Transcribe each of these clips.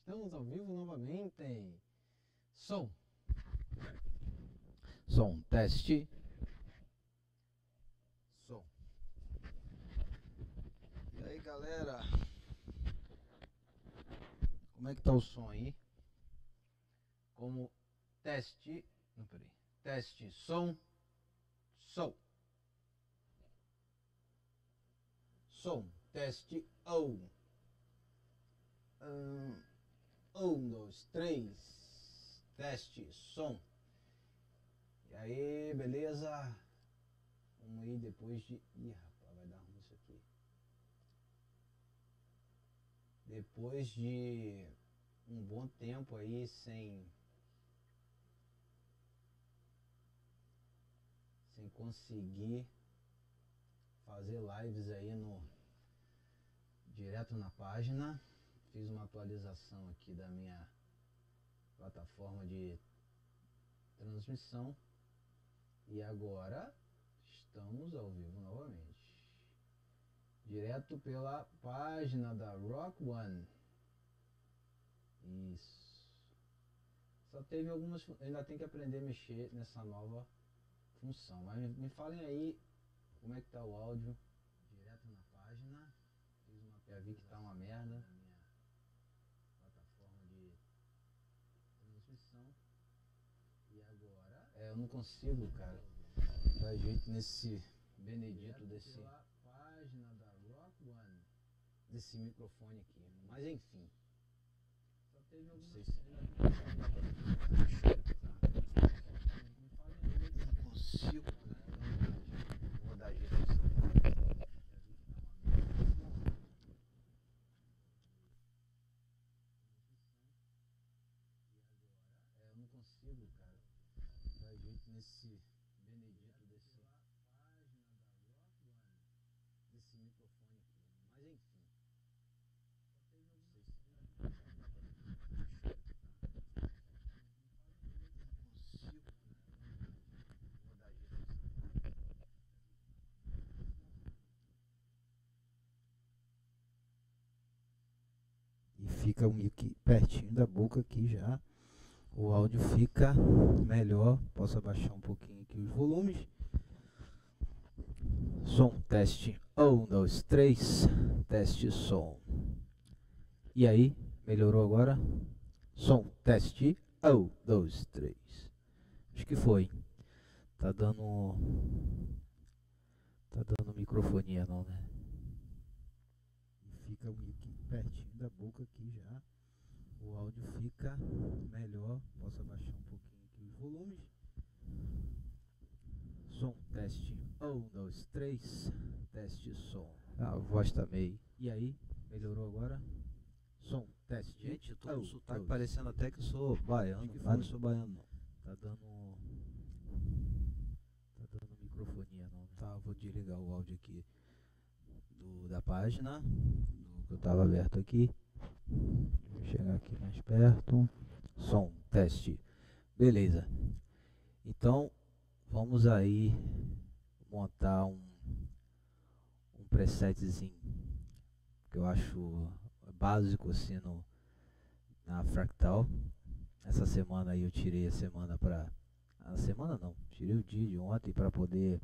Estamos ao vivo novamente. Som. Som, teste. Som. E aí, galera? Como é que tá o som aí? Como teste. Não, peraí. Teste, som. Som. Som, teste, ou. 2, 3. Teste, som. E aí, beleza? Vamos aí depois de... Ih, rapaz, vai dar ruim isso aqui. Depois de um bom tempo aí sem conseguir fazer lives aí direto na página. Fiz uma atualização aqui da minha plataforma de transmissão e agora estamos ao vivo novamente, direto pela página da Rock One. Isso. Só teve algumas, ainda tem que aprender a mexer nessa nova função, mas me falem aí como é que tá o áudio direto na página. Já vi que tá uma merda. Plataforma de transmissão. E agora? Eu não consigo, cara, dar jeito nesse Benedito desse página da Rock One, desse microfone aqui. Mas enfim. Só teve não sei se não consigo. Vou dar jeito nisso. Eu não consigo, cara, dar jeito nesse Benedito desse página da Rock One, desse microfone aqui. Mas enfim. Não sei se não consigo. Vou dar jeito nisso. E fica meio que pertinho da boca aqui já. O áudio fica melhor. Posso abaixar um pouquinho aqui os volumes. Som, teste. 1, 2, 3. Teste, som. E aí, melhorou agora? Som, teste. 1, 2, 3. Acho que foi. Tá dando microfonia não, né? E fica meio que pertinho da boca aqui já. O áudio fica melhor. Posso abaixar um pouquinho aqui os volumes. Som, teste. 1, 2, 3. Teste, som. A voz tá meio. E aí, melhorou agora? Som, teste. Gente, eu tô com sotaque parecendo até que eu sou baiano, mas não sou baiano não. Tá dando microfonia não. Tá, vou desligar o áudio aqui da página, do que eu tava aberto aqui. Vou chegar aqui mais perto. Som, teste. Beleza. Então, vamos aí montar um presetzinho que eu acho básico assim na Fractal. Essa semana aí eu tirei a semana pra... A semana não, tirei o dia de ontem para poder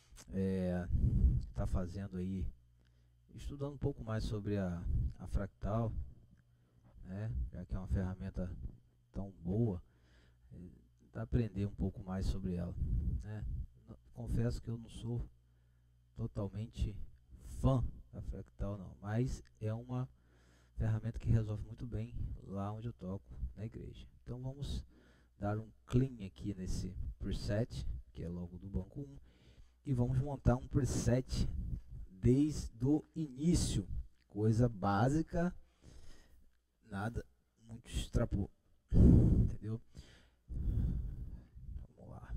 tá fazendo aí, estudando um pouco mais sobre a Fractal, né? Já que é uma ferramenta tão boa, aprender um pouco mais sobre ela, né? Confesso que eu não sou totalmente fã da Fractal não, mas é uma ferramenta que resolve muito bem lá onde eu toco, na igreja. Então vamos dar um clean aqui nesse preset, que é logo do banco 1, e vamos montar um preset desde o início, coisa básica, nada muito extrapo, entendeu? Vamos lá.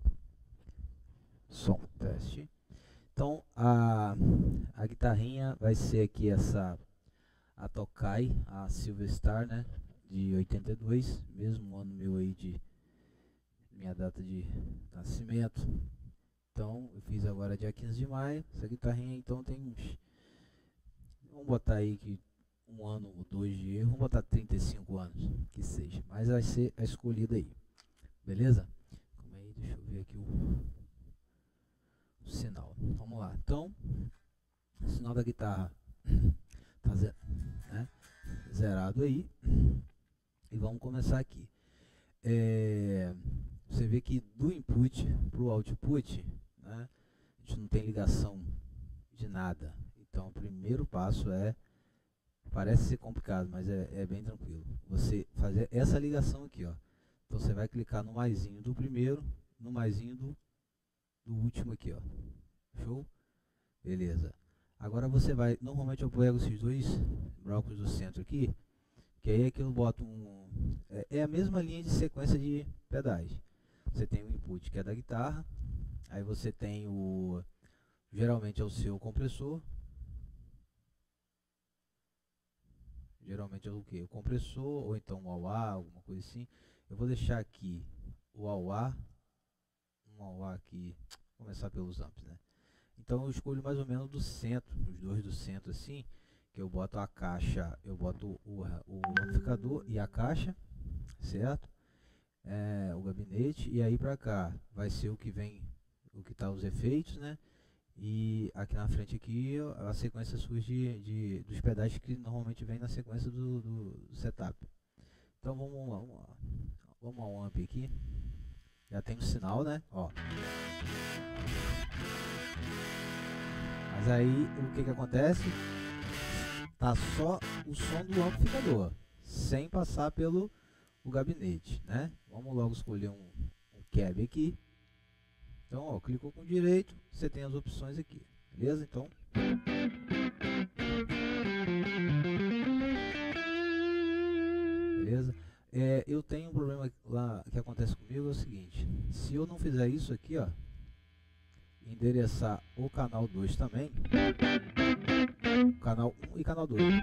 Som, teste. Então a guitarrinha vai ser aqui a Tokai, a Silverstar, né, de 82, mesmo ano meu aí de minha data de nascimento. Então eu fiz agora dia 15 de maio. Essa guitarrinha então tem uns, vamos botar aí que um ano ou dois de erro, vamos botar 35 anos, que seja, mas vai ser a escolhida aí, beleza? Calma aí, deixa eu ver aqui o sinal, vamos lá. Então, o sinal da guitarra tá né, zerado aí, e vamos começar aqui. Você vê que do input para o output, né, a gente não tem ligação de nada. Então o primeiro passo parece ser complicado, mas é bem tranquilo. Você fazer essa ligação aqui, ó. Então você vai clicar no maisinho do primeiro, no maisinho do último aqui, ó. Show? Beleza. Agora você vai, normalmente eu pego esses dois blocos do centro aqui, que aí é que eu boto é a mesma linha de sequência de pedais. Você tem o input que é da guitarra, aí você tem geralmente é o seu compressor, geralmente é o que? O compressor, ou então um wah-wah, alguma coisa assim. Eu vou deixar aqui o wah-wah, um wah-wah aqui, vou começar pelos amps, né? Então eu escolho mais ou menos do centro, os dois do centro assim, que eu boto a caixa, eu boto o amplificador e a caixa, certo? O gabinete, e aí pra cá vai ser o que vem, o que tá os efeitos, né? E aqui na frente aqui a sequência surge dos pedais que normalmente vem na sequência do setup. Então vamos ao amp aqui. Já tem o sinal, né? Ó. Mas aí o que acontece? Tá só o som do amplificador, sem passar pelo gabinete, né? Vamos logo escolher um cab aqui. Então, ó, clicou com direito, você tem as opções aqui, beleza? Então, beleza? Eu tenho um problema lá que acontece comigo, é o seguinte: se eu não fizer isso aqui, ó, endereçar o canal 2 também, canal 1 e canal 2,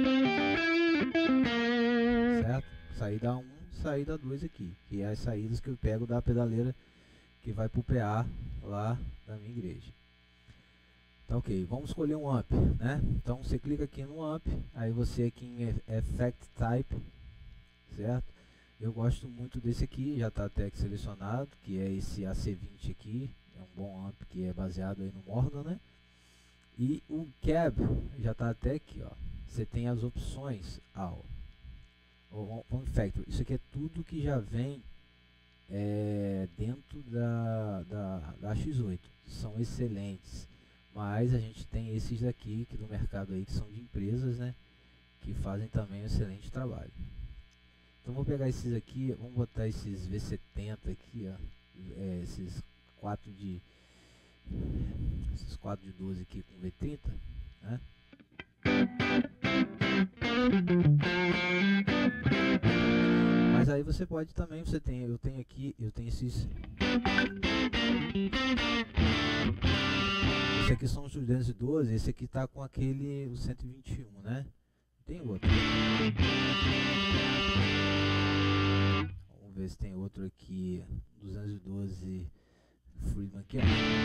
certo? Saída 1, saída 2 aqui, que é as saídas que eu pego da pedaleira que vai pro PA lá da minha igreja. Tá, ok, vamos escolher um amp, né? Então você clica aqui no amp, aí você aqui em Effect Type, certo? Eu gosto muito desse aqui, já está até aqui selecionado, que é esse AC20 aqui, é um bom amp que é baseado aí no Morgan, né? E o cab já está até aqui, ó. Você tem as opções Home Factory. Isso aqui é tudo que já vem dentro da X8. São excelentes, mas a gente tem esses daqui que do mercado aí que são de empresas, né? Que fazem também um excelente trabalho. Então vou pegar esses aqui, vamos botar esses V70 aqui, ó. Esses 4 de 12 aqui com V30, né? Mas aí você pode também, eu tenho esses. Esse aqui são os 212, esse aqui tá com aquele, o 121, né? Tem outro. Vamos ver se tem outro aqui, 212 Friedman aqui, ó.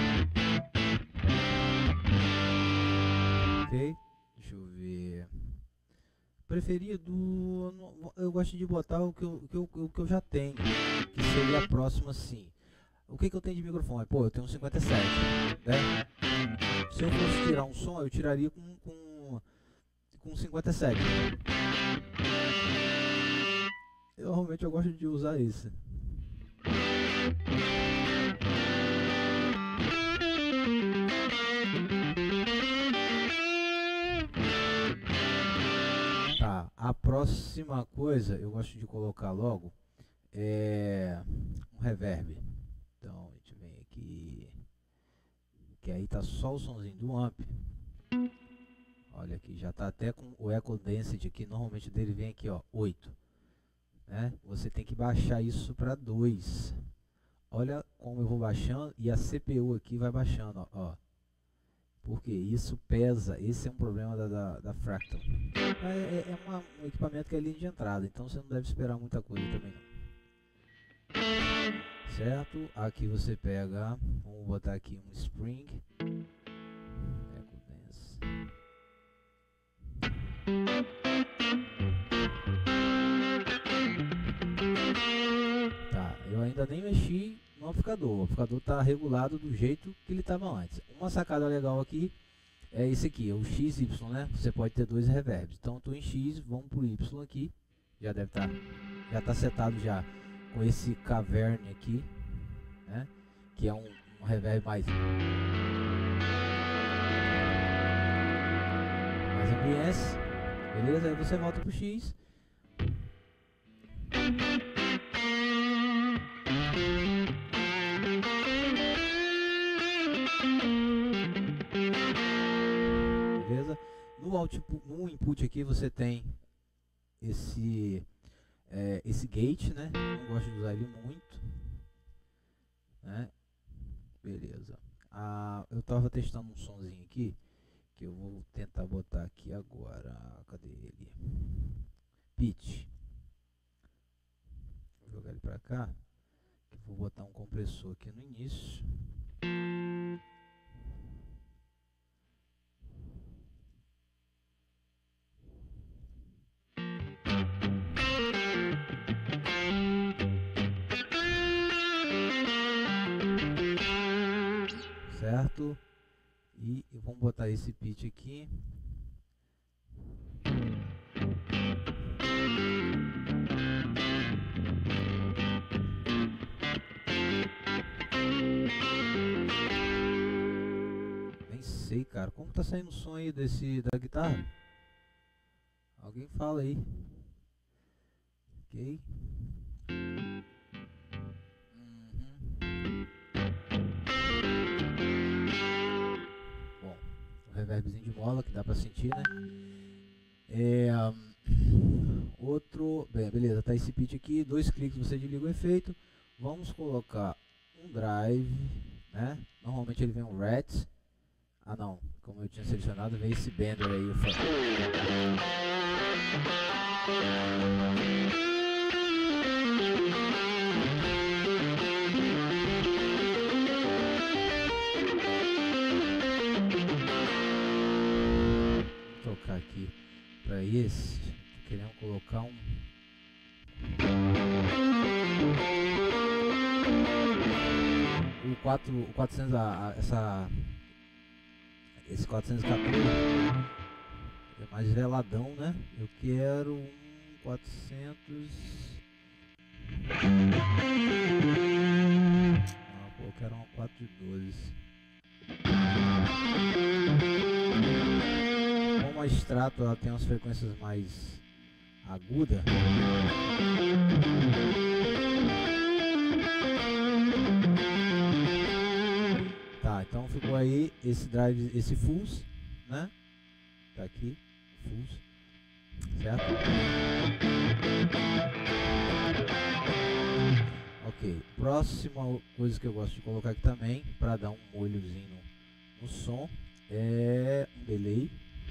Ok, deixa eu ver. Preferido, eu gosto de botar o que eu já tenho, que seria próximo assim. O que eu tenho de microfone? Pô, eu tenho um 57, né? Se eu fosse tirar um som, eu tiraria com 57. Normalmente eu gosto de usar esse. Tá, a próxima coisa eu gosto de colocar logo um reverb. Então a gente vem aqui, que aí tá só o somzinho do amp. Olha aqui, já tá até com o Echo Density aqui, normalmente dele vem aqui, ó, 8, né? Você tem que baixar isso para 2. Olha como eu vou baixando e a CPU aqui vai baixando, ó. Porque isso pesa, esse é um problema da Fractal. Um equipamento que é linha de entrada, então você não deve esperar muita coisa também não. Certo? Aqui você pega, vamos botar aqui um Spring. Echo Dance. ainda nem mexi no amplificador. O amplificador está regulado do jeito que ele estava antes. Uma sacada legal aqui é esse aqui, é o XY, né? Você pode ter dois reverbs. Então estou em X, vamos para o Y aqui. Já deve estar, já tá setado já com esse cavern aqui, né? Que é um reverb mais ambience, beleza? Aí você volta pro X. Beleza? No output, no input aqui você tem esse gate, né? Não gosto de usar ele muito, né? Beleza. Eu tava testando um sonzinho aqui que eu vou tentar botar aqui agora. Cadê ele? Pitch. Vou jogar ele pra cá. Vou botar um compressor aqui no início. Certo? E vamos botar esse pitch aqui. Nem sei, cara. Como tá saindo o som aí da guitarra? Alguém fala aí. Ok. Reverbzinho de mola que dá pra sentir, né? Beleza, tá esse pitch aqui, 2 cliques você desliga o efeito. Vamos colocar um drive, né? Normalmente ele vem um rat. Ah não, como eu tinha selecionado, vem esse bender aí. Aqui para esse, queremos colocar o 400, esse 414 é mais veladão, né? Eu quero um 400. Eu quero um 412. Como a extrato ela tem umas frequências mais agudas, tá, então ficou aí esse drive, esse fuzz, né? Tá aqui, fuzz, certo? Ok, próxima coisa que eu gosto de colocar aqui também, para dar um molhozinho no som, é um delay.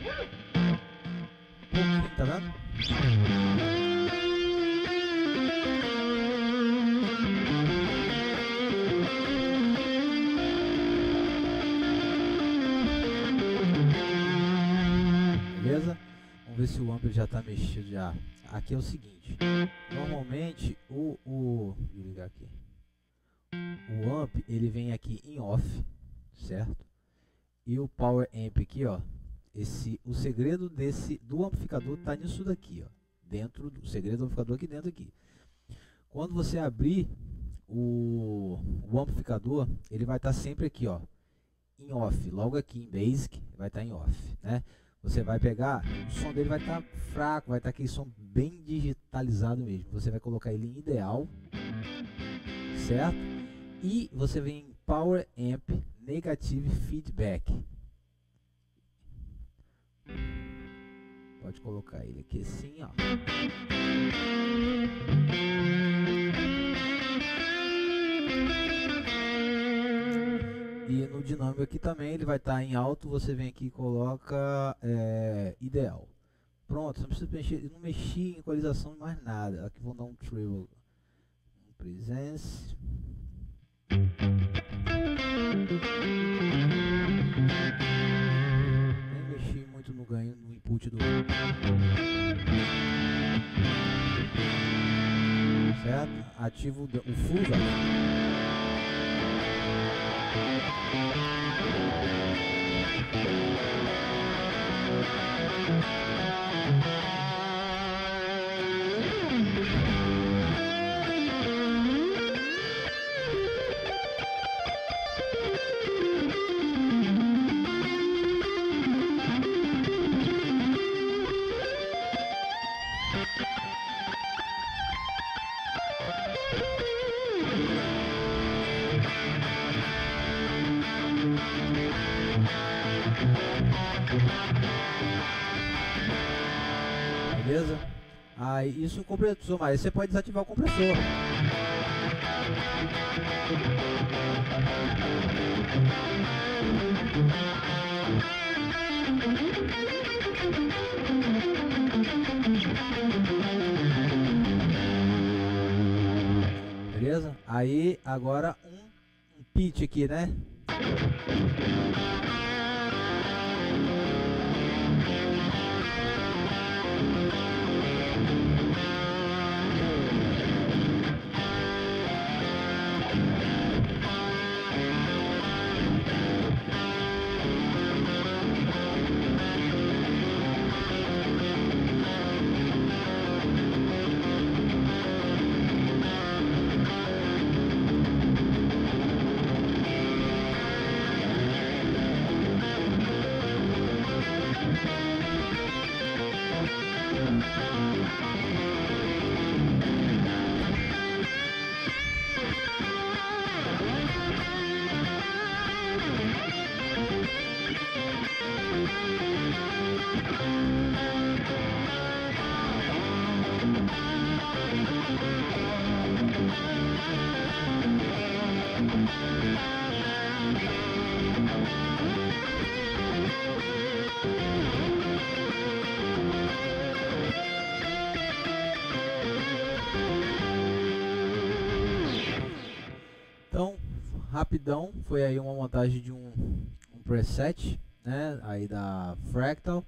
Tá vendo? Beleza? Vamos ver se o amplo já tá mexido já. Aqui é o seguinte, normalmente vou ligar aqui. O amp ele vem aqui em off, certo? E o power amp aqui, ó. O segredo do amplificador tá nisso daqui, ó. O segredo do amplificador aqui dentro aqui. Quando você abrir o amplificador, ele vai estar sempre aqui, ó, em off. Logo aqui em Basic vai estar em off, né? Você vai pegar, o som dele vai estar fraco, vai estar aquele som bem digitalizado mesmo. Você vai colocar ele em ideal, certo? E você vem em Power Amp Negative Feedback. Pode colocar ele aqui assim, ó. E no dinâmico aqui também ele vai estar em alto. Você vem aqui e coloca ideal. Pronto, você não precisa mexer, não mexi em equalização mais nada. Aqui vou dar um treble, um presence. Nem mexi muito no ganho, no input do certo? ativo o full value. Beleza? Aí isso o compressor, mas você pode desativar o compressor. Beleza? Aí agora um pitch aqui, né? Então, rapidão, foi aí uma montagem de um preset, né, aí da Fractal.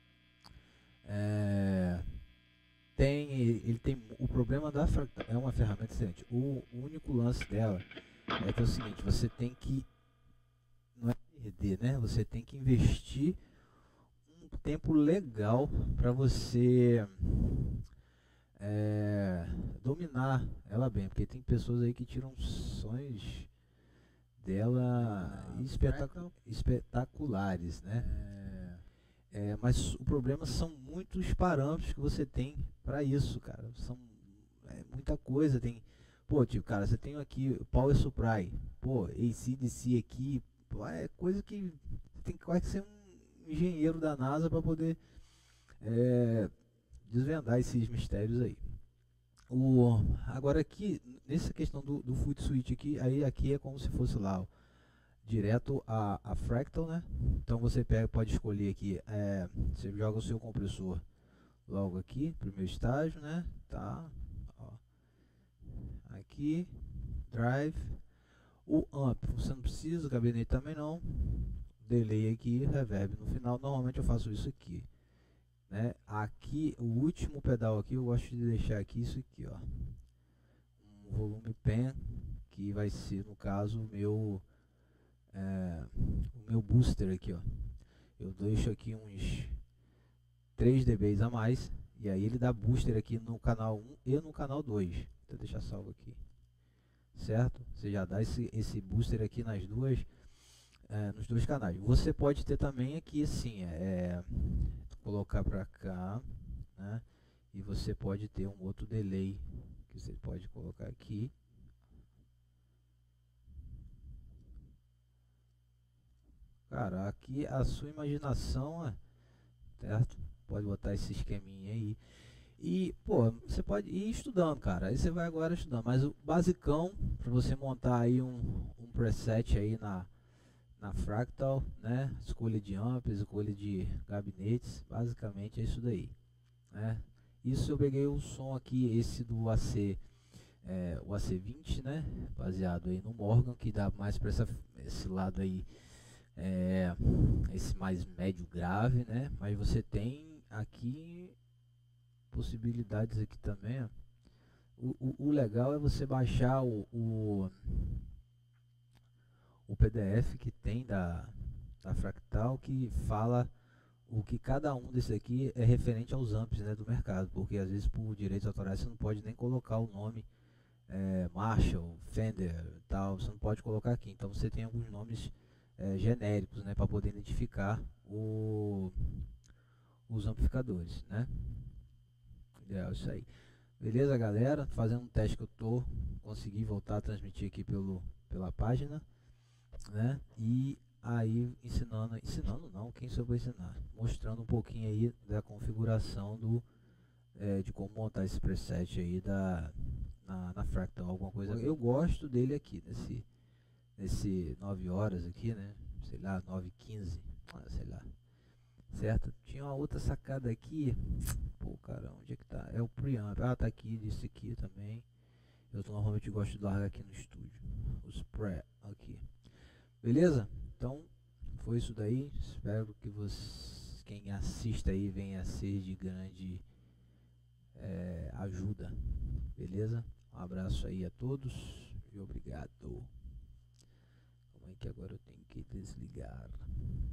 Ele tem o problema da Fractal, é uma ferramenta excelente. O único lance dela é que é o seguinte, você tem que, não é perder, né, você tem que investir um tempo legal para você dominar ela bem, porque tem pessoas aí que tiram sons dela espetaculares, né? Mas o problema são muitos parâmetros que você tem para isso, cara. São muita coisa. Tem, pô, tipo, cara, você tem aqui Power Supply, pô, AC/DC aqui, pô, é coisa que você tem que quase ser um engenheiro da NASA para poder desvendar esses mistérios aí. Agora aqui, nessa questão do foot switch aqui é como se fosse lá, ó, direto a Fractal, né? Então você pode escolher aqui, você joga o seu compressor logo aqui, primeiro estágio, né? Tá, ó. Aqui, drive, o amp, você não precisa, o gabinete também não, delay aqui, reverb no final, normalmente eu faço isso aqui. Né? Aqui, o último pedal aqui, eu gosto de deixar aqui isso aqui, ó, um volume pen, que vai ser, no caso, o meu booster aqui, ó. Eu deixo aqui uns 3 dB a mais, e aí ele dá booster aqui no canal 1 e no canal 2. Vou deixar salvo aqui, certo? Você já dá esse booster aqui nos dois canais. Você pode ter também aqui assim, colocar para cá, né? E você pode ter um outro delay que você pode colocar aqui. Cara, aqui a sua imaginação, certo? Pode botar esse esqueminha aí. E, pô, você pode ir estudando, cara. Aí você vai agora estudando. Mas o basicão, para você montar aí um preset aí na Fractal, né? Escolha de amps, escolha de gabinetes, basicamente é isso daí, né? Isso eu peguei o som aqui, esse do o AC20, né? Baseado aí no Morgan, que dá mais para esse lado aí, esse mais médio grave, né? Mas você tem aqui possibilidades aqui também, ó. O legal é você baixar o PDF que tem da Fractal, que fala o que cada um desses aqui é referente aos amps, né, do mercado, porque às vezes por direitos autorais você não pode nem colocar o nome Marshall, Fender, tal, você não pode colocar aqui. Então você tem alguns nomes genéricos, né, para poder identificar os amplificadores, né? É isso aí. Beleza, galera? Fazendo um teste que eu consegui voltar a transmitir aqui pela página, né? E aí ensinando não, quem sou eu para ensinar? Mostrando um pouquinho aí da configuração de como montar esse preset aí na Fractal, alguma coisa. Eu gosto dele aqui, nesse 9 horas aqui, né? Sei lá, 9h15, sei lá. Certo? Tinha uma outra sacada aqui. Pô, cara, onde é que tá? É o preamp. Ah, tá aqui, desse aqui também. Eu normalmente gosto de largar aqui no estúdio. Os pré aqui. Beleza? Então, foi isso daí. Espero que quem assista aí venha a ser de grande ajuda. Beleza? Um abraço aí a todos e obrigado. Como é que agora eu tenho que desligar?